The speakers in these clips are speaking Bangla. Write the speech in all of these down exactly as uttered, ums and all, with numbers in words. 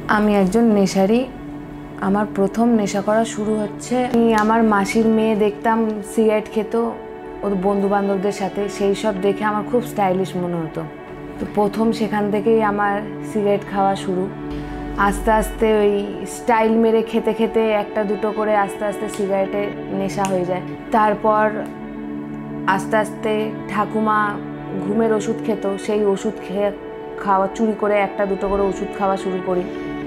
আমি একজন নেশারি। আমার প্রথম নেশা করা শুরু হচ্ছে, আমি আমার মাসির মেয়ে দেখতাম সিগারেট খেত ওর বন্ধু বান্ধবদের সাথে, সেই সব দেখে আমার খুব স্টাইলিশ মনে হতো। তো প্রথম সেখান থেকেই আমার সিগারেট খাওয়া শুরু। আস্তে আস্তে ওই স্টাইল মেরে খেতে খেতে একটা দুটো করে আস্তে আস্তে সিগারেটে নেশা হয়ে যায়। তারপর আস্তে আস্তে ঠাকুমা ঘুমের ওষুধ খেত, সেই ওষুধ খেয়ে খাওয়া চুরি করে একটা দুটো করে ওষুধ খাওয়া শুরু করি।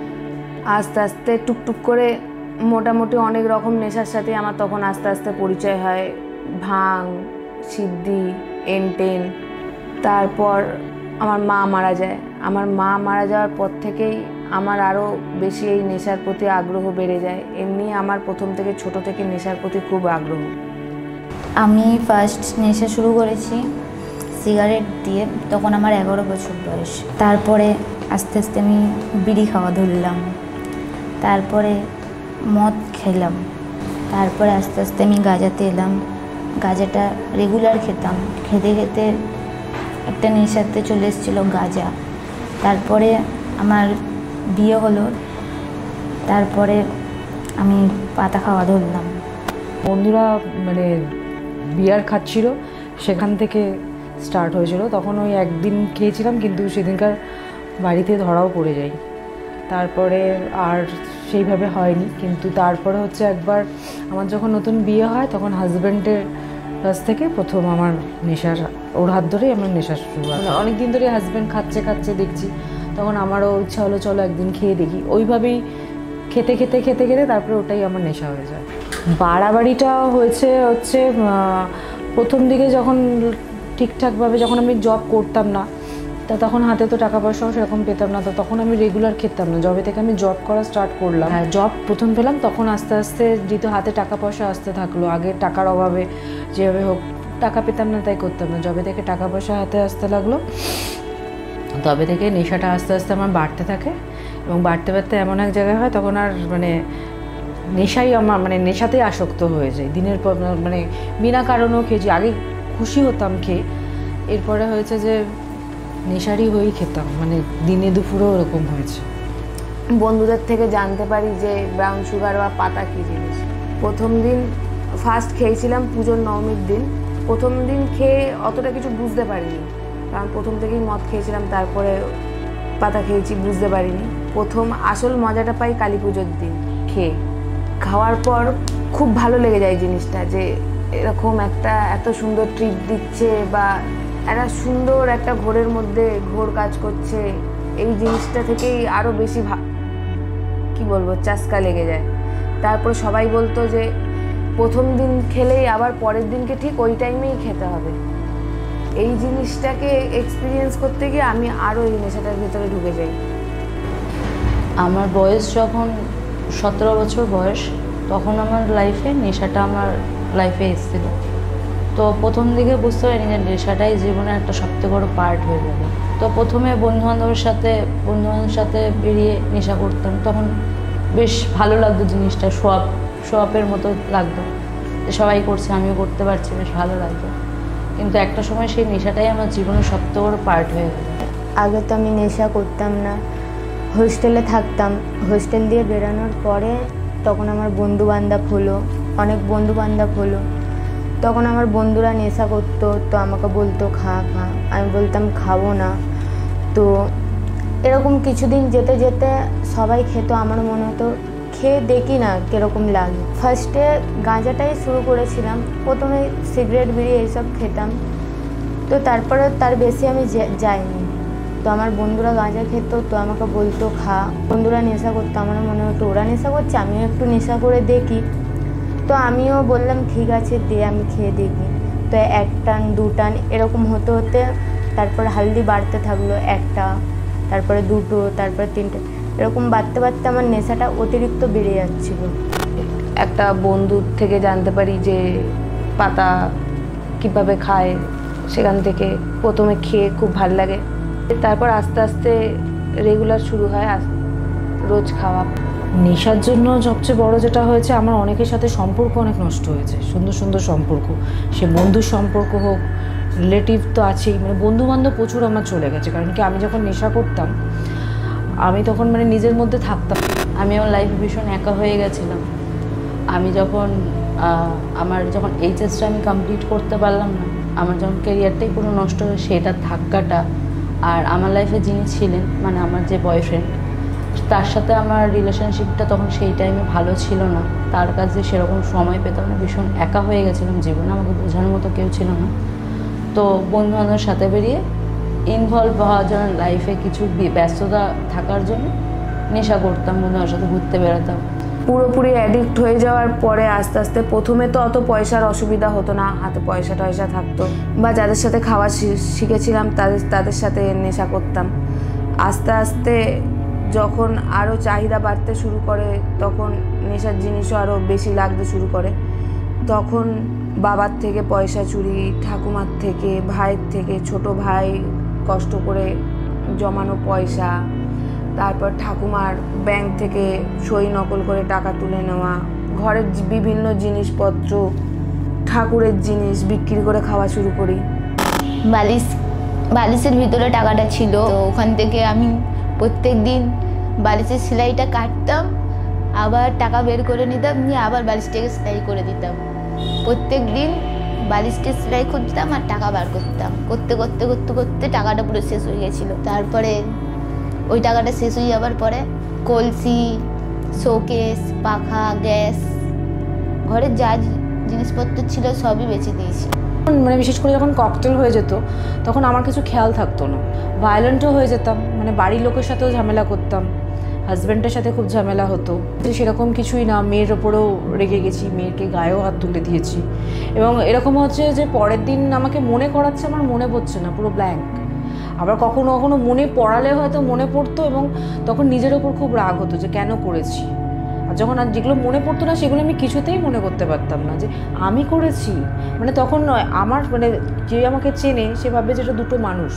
আস্তে আস্তে টুকটুক করে মোটামুটি অনেক রকম নেশার সাথে আমার তখন আস্তে আস্তে পরিচয় হয়, ভাং, সিদ্ধি, এনটেন। তারপর আমার মা মারা যায়। আমার মা মারা যাওয়ার পর থেকেই আমার আরও বেশি এই নেশার প্রতি আগ্রহ বেড়ে যায়। এমনি আমার প্রথম থেকে ছোট থেকে নেশার প্রতি খুব আগ্রহ। আমি ফার্স্ট নেশা শুরু করেছি সিগারেট দিয়ে, তখন আমার এগারো বছর বয়স। তারপরে আস্তে আস্তে আমি বিড়ি খাওয়া ধরলাম, তারপরে মদ খেলাম, তারপরে আস্তে আস্তে আমি গাঁজাতে এলাম। গাঁজাটা রেগুলার খেতাম, খেতে খেতে একটা নেশাতে চলে এসেছিলো গাঁজা। তারপরে আমার বিয়ে হলো, তারপরে আমি পাতা খাওয়া ধরলাম। বন্ধুরা মানে বিয়ার খাচ্ছিল, সেখান থেকে স্টার্ট হয়েছিল। তখন ওই একদিন খেয়েছিলাম, কিন্তু সেদিনকার বাড়িতে ধরাও পড়ে যাই। তারপরে আর সেইভাবে হয়নি। কিন্তু তারপরে হচ্ছে একবার আমার যখন নতুন বিয়ে হয়, তখন হাজব্যান্ডের কাছ থেকে প্রথম আমার নেশার, ওর হাত ধরেই আমার নেশার শুরু হয়। অনেক দিন ধরে হাজব্যান্ড খাচ্ছে খাচ্ছে দেখছি, তখন আমারও ইচ্ছা হলো চলো একদিন খেয়ে দেখি। ওইভাবেই খেতে খেতে খেতে খেতে তারপরে ওটাই আমার নেশা হয়ে যায়। বাড়াবাড়িটা হয়েছে হচ্ছে প্রথম দিকে যখন ঠিকঠাকভাবে যখন আমি জব করতাম না, তা তখন হাতে তো টাকা পয়সাও সেরকম পেতাম না। তো তখন আমি রেগুলার খেতাম না। জবে থেকে আমি জব করা স্টার্ট করলাম, হ্যাঁ জব প্রথম পেলাম, তখন আস্তে আস্তে যেহেতু হাতে টাকা পয়সা আসতে থাকলো, আগে টাকার অভাবে যেভাবে হোক টাকা পেতাম না তাই করতাম না। জবে থেকে টাকা পয়সা হাতে আসতে লাগলো, তবে থেকে নেশাটা আস্তে আস্তে আমার বাড়তে থাকে। এবং বাড়তে বাড়তে এমন এক জায়গায় হয় তখন আর মানে নেশাই আমার মানে নেশাতেই আসক্ত হয়ে যায়। দিনের পর মানে বিনা কারণেও খেয়েছি। আগে খুশি হতাম খেয়ে, এরপরে হয়েছে যে নেশারই হয়েই খেতাম, মানে দিনে দুপুরেও এরকম হয়েছে। বন্ধুদের থেকে জানতে পারি যে ব্রাউন সুগার বা পাতা কী জিনিস। প্রথম দিন ফার্স্ট খেয়েছিলাম পুজোর নবমীর দিন। প্রথম দিন খেয়ে অতটা কিছু বুঝতে পারিনি, কারণ প্রথম থেকেই মদ খেয়েছিলাম। তারপরে পাতা খেয়েছি, বুঝতে পারিনি। প্রথম আসল মজাটা পাই কালী পুজোর দিন খেয়ে। খাওয়ার পর খুব ভালো লেগে যায় জিনিসটা, যে এরকম একটা এত সুন্দর ট্রিট দিচ্ছে বা একটা সুন্দর একটা ঘোরের মধ্যে ঘোর কাজ করছে, এই জিনিসটা থেকেই আরও বেশি কি বলবো চাস্কা লেগে যায়। তারপর সবাই বলতো যে প্রথম দিন খেলেই আবার পরের দিনকে ঠিক ওই টাইমেই খেতে হবে। এই জিনিসটাকে এক্সপিরিয়েন্স করতে গিয়ে আমি আরও এই নেশাটার ভিতরে ঢুকে যাই। আমার বয়স যখন সতেরো বছর বয়স, তখন আমার লাইফে নেশাটা আমার লাইফে এসেছিল। তো প্রথম দিকে বুঝতে পারিনি যে নেশাটাই জীবনের একটা সবথেকে বড় পার্ট হয়ে যাবে। তো প্রথমে বন্ধুবান্ধবের সাথে বন্ধুবান্ধবের সাথে বেরিয়ে নেশা করতাম, তখন বেশ ভালো লাগতো জিনিসটা, সোয়াপ সোয়াপের মতো লাগতো যে সবাই করছে আমিও করতে পারছি, বেশ ভালো লাগতো। কিন্তু একটা সময় সেই নেশাটাই আমার জীবনের সবথেকে বড় পার্ট হয়ে গেল। আগে তো আমি নেশা করতাম না, হোস্টেলে থাকতাম। হোস্টেল দিয়ে বেরোনোর পরে তখন আমার বন্ধু বান্ধব হলো, অনেক বন্ধু বান্ধব হলো। তখন আমার বন্ধুরা নেশা করতো, তো আমাকে বলতো খা খা, আমি বলতাম খাবো না। তো এরকম কিছুদিন যেতে যেতে সবাই খেত, আমার মনে হতো খেয়ে দেখি না কীরকম লাগে। ফার্স্টে গাঁজাটাই শুরু করেছিলাম, প্রথমে সিগারেট বিড়ি এইসব খেতাম। তো তারপরে তার বেশি আমি যাইনি। তো আমার বন্ধুরা গাঁজা খেত, তো আমাকে বলতো খা। বন্ধুরা নেশা করতো, আমার মনে হতো ওরা নেশা করছে আমিও একটু নেশা করে দেখি। তো আমিও বললাম ঠিক আছে দে, আমি খেয়ে দেখি। তো এক টান দু টান এরকম হতে হতে তারপর হালদি বাড়তে থাকলো, একটা, তারপরে দুটো, তারপরে তিনটে, এরকম বাড়তে বাড়তে আমার নেশাটা অতিরিক্ত বেড়ে যাচ্ছিল। একটা বন্ধুর থেকে জানতে পারি যে পাতা কীভাবে খায়, সেখান থেকে প্রথমে খেয়ে খুব ভালো লাগে। তারপর আস্তে আস্তে রেগুলার শুরু হয়, রোজ খাওয়া। নেশার জন্য সবচেয়ে বড় যেটা হয়েছে, আমার অনেকের সাথে সম্পর্ক অনেক নষ্ট হয়েছে, সুন্দর সুন্দর সম্পর্ক, সে বন্ধুর সম্পর্ক হোক, রিলেটিভ তো আছেই, মানে বন্ধু বান্ধব প্রচুর আমার চলে গেছে। কারণ কি আমি যখন নেশা করতাম আমি তখন মানে নিজের মধ্যে থাকতাম। আমি আমার লাইফে ভীষণ একা হয়ে গেছিলাম। আমি যখন আমার যখন এইচএসটা আমি কমপ্লিট করতে পারলাম না, আমার যখন ক্যারিয়ারটাই পুরো নষ্ট হয়ে, সেটার ধাক্কাটা, আর আমার লাইফে যিনি ছিলেন মানে আমার যে বয়ফ্রেন্ড, তার সাথে আমার রিলেশনশিপটা তখন সেই টাইমে ভালো ছিল না, তার কাছে সেরকম সময় পেতাম না, ভীষণ একা হয়ে গেছিলাম জীবনে, আমাকে বোঝানোর মতো কেউ ছিল না। তো বন্ধু বান্ধবের সাথে বেরিয়ে ইনভলভ হওয়ার জন্য, লাইফে কিছু ব্যস্ততা থাকার জন্য নেশা করতাম, বন্ধুদের সাথে ঘুরতে বেরোতাম। পুরোপুরি অ্যাডিক্ট হয়ে যাওয়ার পরে আস্তে আস্তে, প্রথমে তো অত পয়সার অসুবিধা হতো না, হাতে পয়সা টয়সা থাকতো, বা যাদের সাথে খাওয়া শিখেছিলাম তাদের তাদের সাথে নেশা করতাম। আস্তে আস্তে যখন আরও চাহিদা বাড়তে শুরু করে, তখন নেশার জিনিসও আরও বেশি লাগতে শুরু করে। তখন বাবার থেকে পয়সা চুরি, ঠাকুমার থেকে, ভাইয়ের থেকে, ছোট ভাই কষ্ট করে জমানো পয়সা, তারপর ঠাকুমার ব্যাংক থেকে সই নকল করে টাকা তুলে নেওয়া, ঘরের বিভিন্ন জিনিসপত্র, ঠাকুরের জিনিস বিক্রি করে খাওয়া শুরু করি। বালিশ বালিশের ভিতরে টাকাটা ছিল, তো ওখান থেকে আমি প্রত্যেক দিন বালিশের সেলাইটা কাটতাম, আবার টাকা বের করে নিতাম, নিয়ে আবার বালিশটাকে সেলাই করে দিতাম। প্রত্যেক দিন বালিশটা সেলাই করতাম আর টাকা বার করতাম, করতে করতে করতে করতে টাকাটা পুরো শেষ হয়ে গেছিলো। তারপরে ওই টাকাটা শেষ হয়ে যাওয়ার পরে কলসি, শোকেস, পাখা, গ্যাস, ঘরের যা জিনিসপত্র ছিল সবই বেচে দিয়েছি। মানে বিশেষ করে যখন ককটেল হয়ে যেত, তখন আমার কিছু খেয়াল থাকতো না, ভায়োলেন্টও হয়ে যেতাম, মানে বাড়ির লোকের সাথেও ঝামেলা করতাম, হাজব্যান্ডের সাথে খুব ঝামেলা হতো। সেরকম কিছুই না, মেয়ের ওপরেও রেগে গেছি, মেয়েকে গায়েও হাত তুলে দিয়েছি। এবং এরকম হচ্ছে যে পরের দিন আমাকে মনে করাচ্ছে, আমার মনে পড়ছে না, পুরো ব্ল্যাঙ্ক। আবার কখনো কখনো মনে পড়ালে হয়তো মনে পড়তো, এবং তখন নিজের ওপর খুব রাগ হতো যে কেন করেছি। আর যখন আর যেগুলো মনে পড়তো না, সেগুলো আমি কিছুতেই মনে করতে পারতাম না যে আমি করেছি। মানে তখন নয়, আমার মানে যে আমাকে চেনে সে ভাববে যে এটা দুটো মানুষ,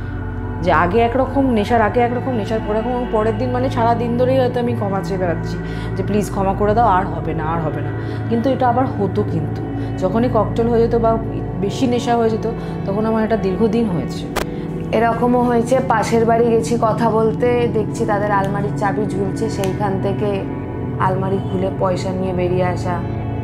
যে আগে একরকম নেশার আগে একরকম, নেশার পরে এখন পরের দিন মানে সারা দিন ধরেই হয়তো আমি ক্ষমা চেয়ে বেড়াচ্ছি যে প্লিজ ক্ষমা করে দাও, আর হবে না, আর হবে না। কিন্তু এটা আবার হতো, কিন্তু যখনই ককটেল হয়ে যেত বা বেশি নেশা হয়ে যেত, তখন আমার এটা দীর্ঘদিন হয়েছে। এরকমও হয়েছে, পাশের বাড়ি গেছি কথা বলতে, দেখছি তাদের আলমারির চাবি ঝুলছে, সেইখান থেকে আলমারি খুলে পয়সা নিয়ে বেরিয়ে আসা।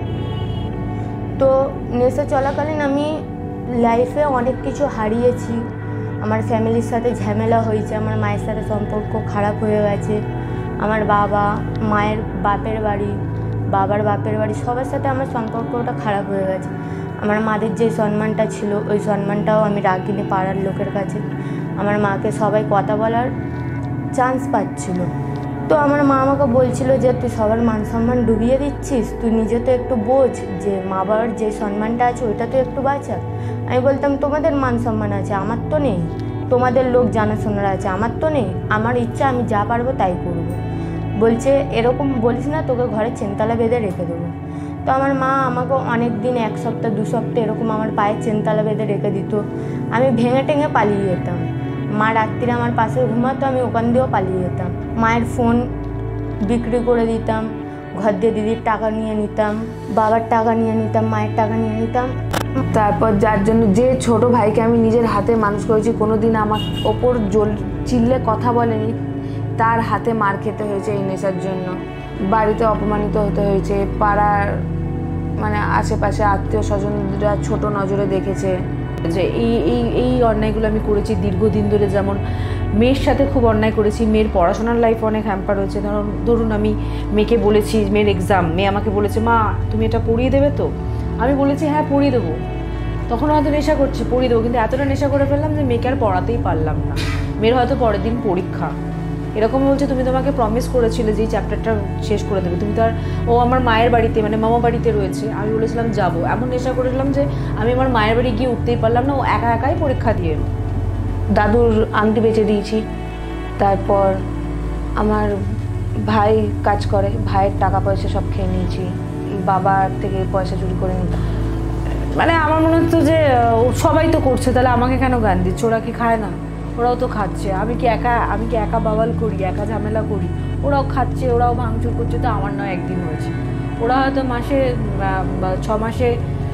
তো নেশা চলাকালীন আমি লাইফে অনেক কিছু হারিয়েছি, আমার ফ্যামিলির সাথে ঝামেলা হয়েছে, আমার মায়ের সাথে সম্পর্ক খারাপ হয়ে গেছে, আমার বাবা, মায়ের বাপের বাড়ি, বাবার বাপের বাড়ি, সবার সাথে আমার সম্পর্কটা খারাপ হয়ে গেছে। আমার মাদের যে সম্মানটা ছিল, ওই সম্মানটাও আমি রাখিনি পাড়ার লোকের কাছে। আমার মাকে সবাই কথা বলার চান্স পাচ্ছিল। তো আমার মা আমাকে বলছিল যে তুই সবার মান সম্মান ডুবিয়ে দিচ্ছিস, তুই নিজে তো একটু বোঝ, যে মা বাবার যে সম্মানটা আছে ওইটা তো একটু বাঁচা। আমি বলতাম তোমাদের মান সম্মান আছে, আমার তো নেই, তোমাদের লোক জানাশোনার আছে, আমার তো নেই, আমার ইচ্ছা আমি যা পারবো তাই করবো। বলছে এরকম বলিস না, তোকে ঘরে চেনতলা বেঁধে রেখে দেবো। তো আমার মা আমাকে অনেক দিন, এক সপ্তাহ দু সপ্তাহ এরকম আমার পায়ে চেনতলা বেঁধে রেখে দিত, আমি ভেঙে টেঙে পালিয়ে যেতাম। মা রাত্রিরে আমার পাশে ঘুমাতো, আমি ওখান দিয়েও পালিয়ে যেতাম। মায়ের ফোন বিক্রি করে দিতাম, ঘর দিয়ে দিদির টাকা নিয়ে নিতাম, বাবার টাকা নিয়ে নিতাম, মায়ের টাকা নিয়ে নিতাম। তারপর যার জন্য, যে ছোট ভাইকে আমি নিজের হাতে মানুষ করেছি, কোনোদিন আমার ওপর জল চিল্লে কথা বলেনি, তার হাতে মার খেতে হয়েছে এই নেশার জন্য, বাড়িতে অপমানিত হতে হয়েছে, পাড়ার মানে আশেপাশে আত্মীয় স্বজনরা ছোট নজরে দেখেছে। যে এই এই এই অন্যায়গুলো আমি করেছি দীর্ঘদিন ধরে। যেমন মেয়ের সাথে খুব অন্যায় করেছি, মেয়ের পড়াশোনার লাইফ অনেক হ্যাম্পার হয়েছে। ধরুন ধরুন আমি মেয়েকে বলেছি, মেয়ের এক্সাম, মেয়ে আমাকে বলেছে মা তুমি এটা পড়িয়ে দেবে তো, আমি বলেছি হ্যাঁ পড়িয়ে দেবো। তখন হয়তো নেশা করছি, পড়িয়ে দেবো, কিন্তু এতটা নেশা করে ফেললাম যে মেয়েকে আর পড়াতেই পারলাম না। মেয়ের হয়তো পরের দিন পরীক্ষা, এরকম বলছে তুমি তোমাকে প্রমিস করেছিলে যে এই চ্যাপ্টারটা শেষ করে দেবে, তুমি তো আর, ও আমার মায়ের বাড়িতে মানে মামা বাড়িতে রয়েছে, আমি বলেছিলাম যাবো, এমন নেশা করেছিলাম যে আমি আমার মায়ের বাড়ি গিয়ে উঠতেই পারলাম না, ও একা একাই পরীক্ষা দিয়ে। দাদুর আংটি বেচে দিয়েছি। তারপর আমার ভাই কাজ করে, ভাইয়ের টাকা পয়সা সব খেয়ে নিয়েছি, বাবার থেকে পয়সা চুরি করে নিতাম। মানে আমার মনে হতো যে সবাই তো করছে, তাহলে আমাকে কেন গান দিচ্ছে, ওরা কি খায় না, ওরাও তো খাচ্ছে, আমি কি একা আমি কি একা বাবাল করি, একা ঝামেলা করি, ওরাও খাচ্ছে, ওরাও ভাঙচুর করছে, তো আমার নয় একদিন হয়েছে, ওরা হয়তো মাসে ছ মাসে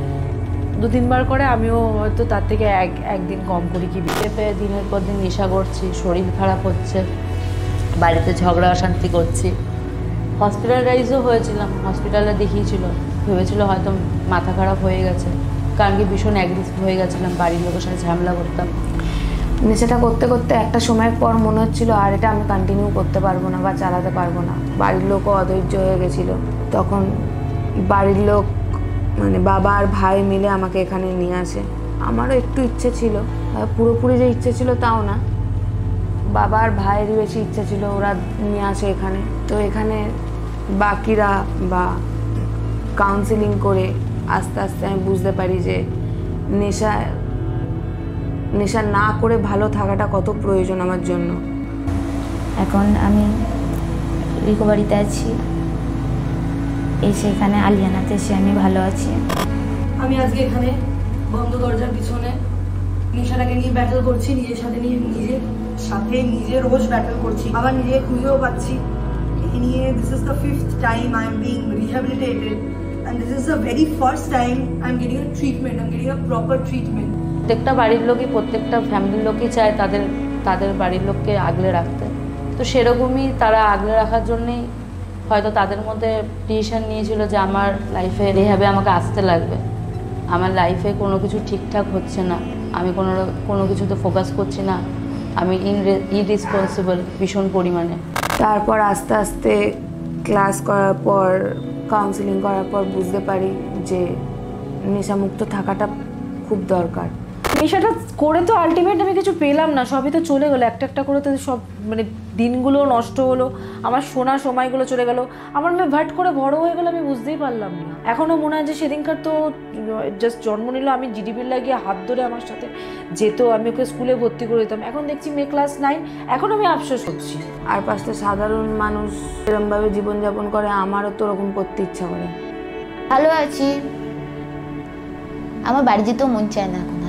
দু তিনবার করে, আমিও হয়তো তার থেকে এক একদিন কম করি। কি পেয়ে দিনের পর দিন নেশা করছি, শরীর খারাপ হচ্ছে, বাড়িতে ঝগড়া অশান্তি করছি। হসপিটালাইজও হয়েছিলাম, হসপিটালে দেখিয়েছিল, ভেবেছিল হয়তো মাথা খারাপ হয়ে গেছে, কারণ কি ভীষণ অ্যাগ্রেসিভ হয়ে গেছিলাম, বাড়ির লোকের সাথে ঝামেলা করতাম। নেশাটা করতে করতে একটা সময়ের পর মনে হচ্ছিল আর এটা আমি কন্টিনিউ করতে পারবো না বা চালাতে পারবো না। বাড়ির লোকও অধৈর্য হয়ে গেছিলো। তখন বাড়ির লোক মানে বাবা আর ভাই মিলে আমাকে এখানে নিয়ে আসে। আমারও একটু ইচ্ছে ছিল, পুরোপুরি যে ইচ্ছে ছিল তাও না, বাবা আর ভাইয়েরই বেশি ইচ্ছে ছিল, ওরা নিয়ে আসে এখানে। তো এখানে বাকিরা বা কাউন্সিলিং করে আস্তে আস্তে আমি বুঝতে পারি যে নেশা নেশা না করে ভালো থাকাটা কত প্রয়োজন আমার জন্য। এখন আমি রিকভারিতে আছি, এসে এখানে আলিয়ানাতে এসে আমি ভালো আছি। আমি আজকে এখানে বন্ধ দরজার পিছনে নেশাটাকে নিয়ে ব্যাটল করছি, নিজের সাথে নিয়ে নিজের সাথে নিজে রোজ ব্যাটল করছি, আবার নিজে খুঁজেও পাচ্ছি। এই নিয়ে this is the fifth time I am being rehabilitated and this is the very first time I'm getting a treatment, I'm getting a proper treatment. প্রত্যেকটা বাড়ির লোকই, প্রত্যেকটা ফ্যামিলির লোকই চায় তাদের তাদের বাড়ির লোককে আগলে রাখতে। তো সেরকমই তারা আগলে রাখার জন্যেই হয়তো তাদের মধ্যে ডিসিশন নিয়েছিল যে আমার লাইফে রিহ্যাবে আমাকে আসতে লাগবে। আমার লাইফে কোনো কিছু ঠিকঠাক হচ্ছে না, আমি কোনো কোনো কিছুতে ফোকাস করছি না, আমি ইনরে ইরেসপন্সিবল ভীষণ পরিমাণে। তারপর আস্তে আস্তে ক্লাস করার পর, কাউন্সিলিং করার পর বুঝতে পারি যে নেশামুক্ত থাকাটা খুব দরকার। নেশাটা করে তো আলটিমেট আমি কিছু পেলাম না, সবই তো চলে গেলো একটা একটা করে। তো সব মানে দিনগুলো নষ্ট হলো, আমার শোনা সময়গুলো চলে গেল, আমার মেয়ে ভাট করে বড় হয়ে গেলো, আমি বুঝতেই পারলাম না। এখনও মনে হয় যে সেদিনকার তো জাস্ট জন্ম নিল, আমি জিডিপির লাগিয়ে হাত ধরে আমার সাথে যেত, আমি ওকে স্কুলে ভর্তি করে দিতাম। এখন দেখছি মেয়ে ক্লাস নাইন, এখন আমি আফসোস করছি। আর পাঁচটা সাধারণ মানুষ এরকমভাবে জীবনযাপন করে, আমারও তো ওরকম করতে ইচ্ছা করে। ভালো আছি, আমার বাড়ি যেতেও মন চায় না এখন।